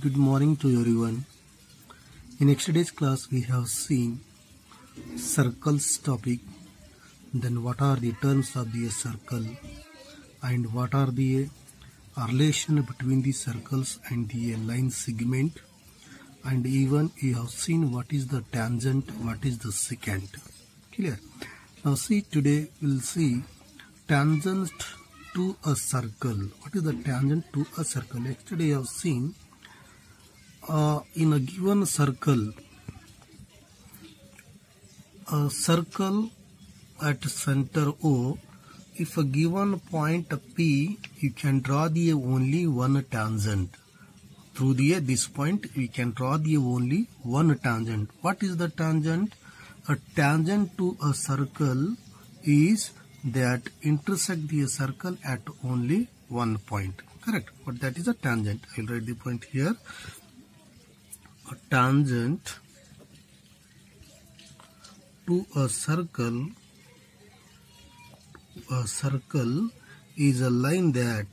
good morning to everyone. In yesterday's class we have seen circles topic, then what are the terms of the circle and what are the relation between the circles and the line segment, and even we have seen what is the tangent, what is the secant. Clear? Now see, today we'll see tangent to a circle. What is the tangent to a circle? Yesterday I have seen in a given circle, a circle at center O, if a given point P, you can draw the only one tangent. Through this point, we can draw the only one tangent. What is the tangent? A tangent to a circle is that intersect the circle at only one point. Correct? But that is a tangent. I will write the point here. A tangent to a circle is a line that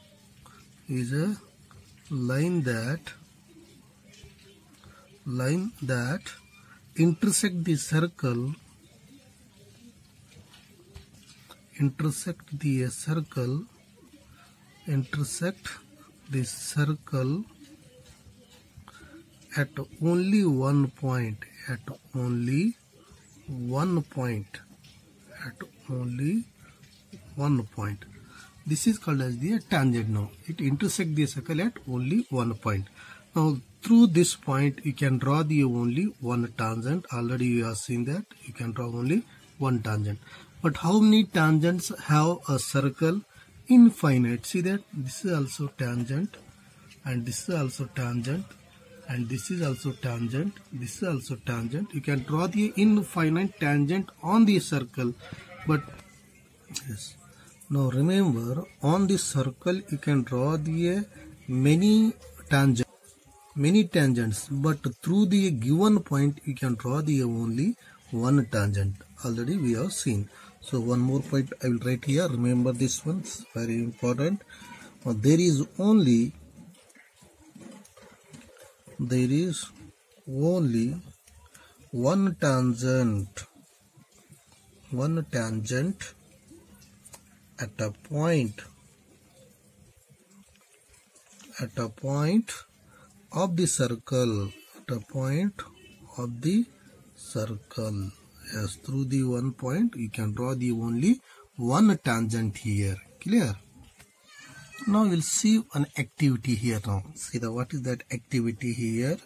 intersect the circle at only one point, This is called as the tangent. Now it intersects the circle at only one point. Now through this point you can draw the only one tangent. Already you have seen that you can draw only one tangent. But how many tangents have a circle? Infinite. See that this is also tangent, and this is also tangent, and this is also tangent, this is also tangent. You can draw the infinite tangent on the circle. But yes, now remember, on this circle you can draw the many tangents, but through the given point you can draw the only one tangent. Already we have seen. So one more point I will write here. Remember this one, it's very important. There is only one tangent at a point of the circle, Yes, through the one point you can draw the only one tangent here. Clear? Now we'll see an activity here. Now see what is that activity here?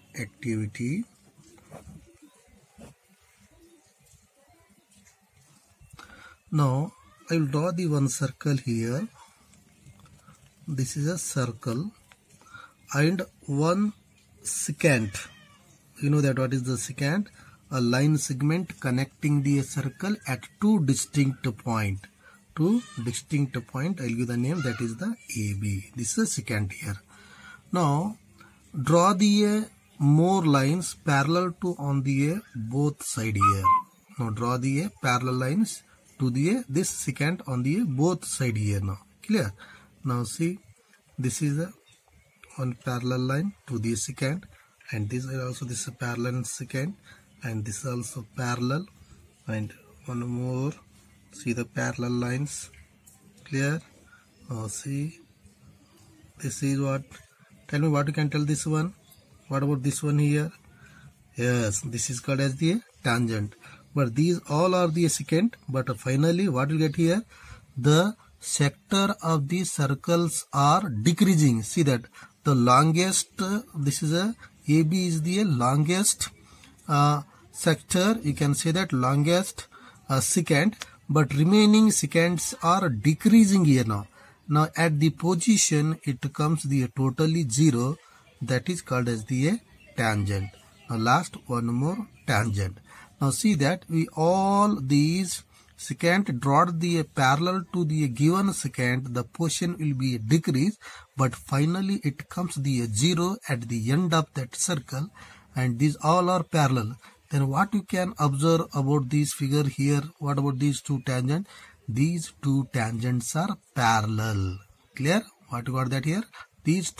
Now I will draw the one circle here. This is a circle and one secant. You know that what is the secant? A line segment connecting the circle at two distinct points. I'll give the name, that is the AB. This is a secant here. Now draw the more lines parallel to on the both side here. Now draw the parallel lines to this secant on the both side here. Now clear? Now see, this is one parallel line to the secant, and this is also this parallel secant, and this is also parallel, and one more. See the parallel lines. Clear? See, this is what. Tell me what you can tell this one. What about this one here? Yes, this is called as the tangent. But these all are the secant. But finally, what you get here? The sector of the circles are decreasing. See that the longest. This is a AB is the longest sector. You can say that longest secant. But remaining secants are decreasing here now. Now at the position it comes the totally zero. That is called as the tangent. Now last one more tangent. Now see that we all these secant draw the parallel to the given secant. The position will be decreased, but finally it comes the zero at the end of that circle, and these all are parallel. Then what you can observe about this figure here? What about these two tangents? These two tangents are parallel. Clear? What you got that here? These two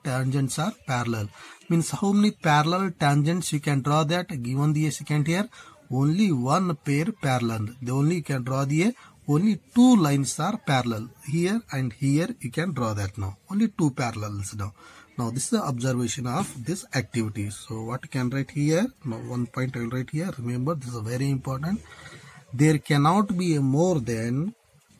tangents are parallel. Means how many parallel tangents you can draw that given the secant here? Only one pair parallel. The only you can draw the only two lines are parallel. Here and here you can draw that now. Only two parallels now. Now this is the observation of this activity. So what you can write here? Now one point I will write here. Remember, this is very important. There cannot be a more than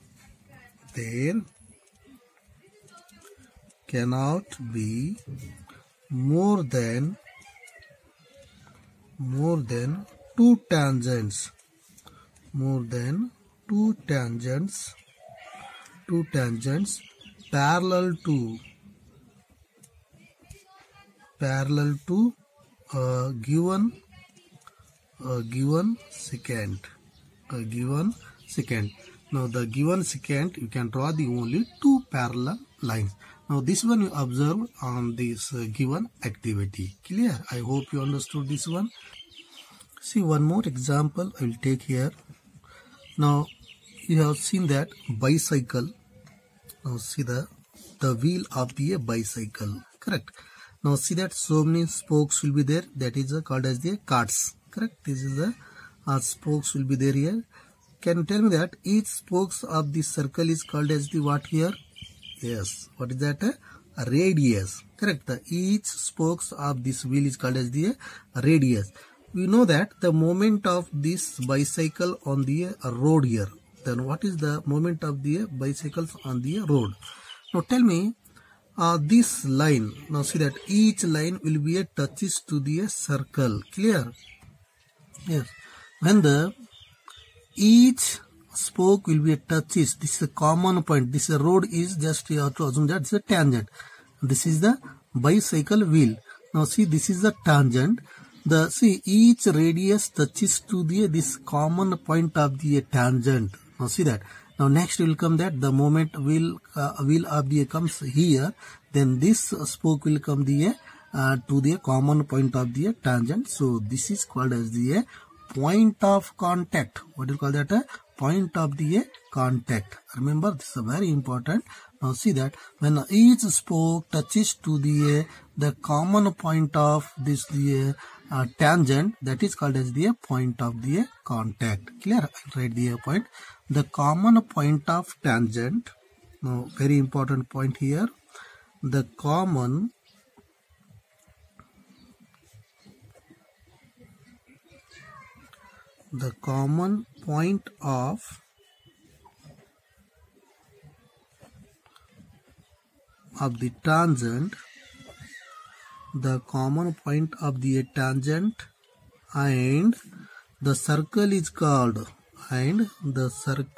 two tangents. Two tangents parallel to given secant. Now the given secant you can draw the only two parallel lines. Now this one you observe on this given activity. Clear? I hope you understood this one. See, one more example I will take here. Now you have seen that bicycle. Now see the wheel of the bicycle. Correct? Now see that so many spokes will be there. That is called as the carts. Correct? This is the spokes will be there here. Can you tell me that each spokes of the circle is called as the what here? Yes. What is that? A radius. Correct. Each spokes of this wheel is called as the radius. We know that the moment of this bicycle on the road here. Then what is the moment of the bicycles on the road? Now tell me this line. Now see that each line will be a touches to the circle. Clear? Yes. When the each spoke will be a touches, this is a common point. This road is just, you have to assume that it's a tangent. This is the bicycle wheel. Now see, this is the tangent. See, each radius touches to this common point of the tangent. Now see that. Now next will come that the moment wheel of the comes here, then this spoke will come to the common point of the tangent. So this is called as the point of contact. What do you call that? A point of the contact. Remember, this is very important. Now see that when each spoke touches to the common point of this tangent, that is called as the point of the contact. Clear? I'll write the point. The common point of tangent. Now very important point here. The common point of the tangent, the common point of the tangent, and the circle is called, the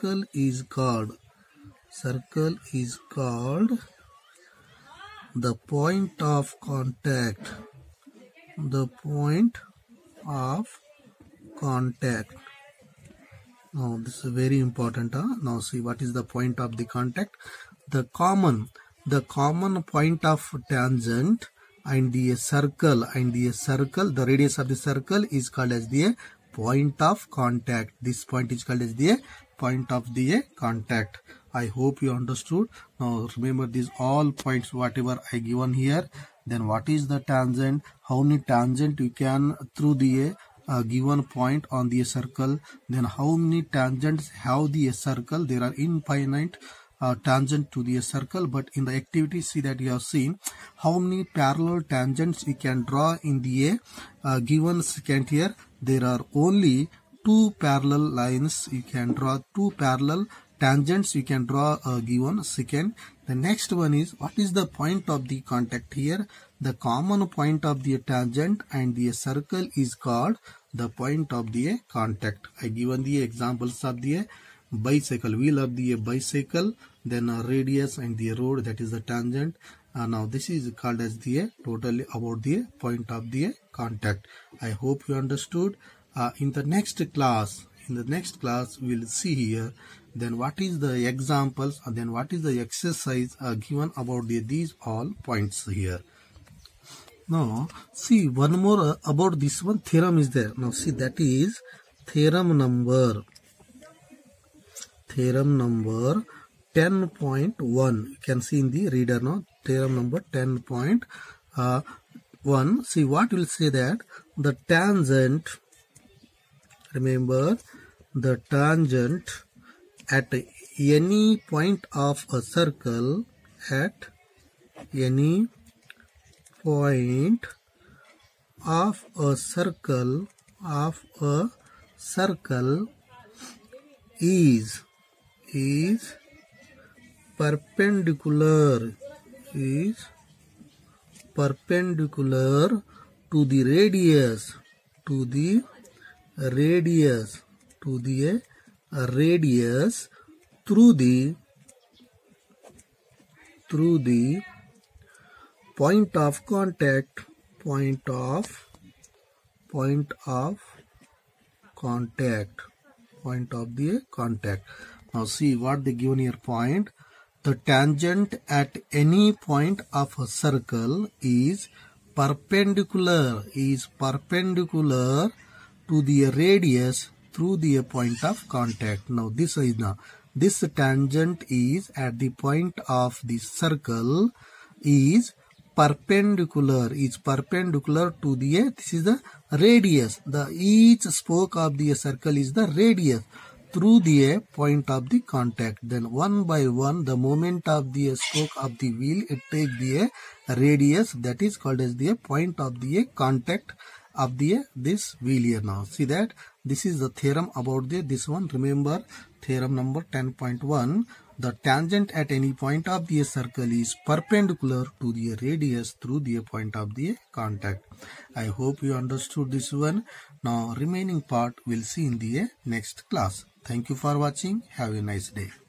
point of contact. The point of contact. Now this is very important. Now see, what is the point of the contact? The common point of tangent and the circle, the radius of the circle is called as the point of contact. This point is called as the point of the contact. I hope you understood. Now remember these all points whatever I given here. Then what is the tangent? How many tangent you can through the given point on the circle? Then how many tangents have the circle? There are infinite tangent to the circle, but in the activity see that you have seen how many parallel tangents you can draw in the given secant here. There are only two parallel lines you can draw, two parallel tangents you can draw a given secant. The next one is, what is the point of the contact here? The common point of the tangent and the circle is called the point of the contact. I given the examples of the bicycle, wheel of the bicycle, then a radius and the road, that is the tangent. Now this is called as the totally about the point of the contact. I hope you understood. In the next class we will see here then what is the examples and then what is the exercise given about these all points here. Now see one more about this one theorem is there. Now see, that is theorem number 10.1. You can see in the reader now, theorem number 10.1. See what will say that the tangent, remember the tangent at any point of a circle, at any point of a circle is perpendicular to the radius through the point of contact Now see what they given here point. The tangent at any point of a circle is perpendicular to the radius through the point of contact. Now this tangent is at the point of the circle is perpendicular to the, this is the radius, each spoke of the circle is the radius through the point of the contact. Then one by one the moment of the spoke of the wheel, it takes the radius, that is called as the point of the contact of this wheel here. Now see that this is the theorem about this one. Remember theorem number 10.1. The tangent at any point of the circle is perpendicular to the radius through the point of the contact. I hope you understood this one. Now remaining part we'll see in the next class. Thank you for watching. Have a nice day.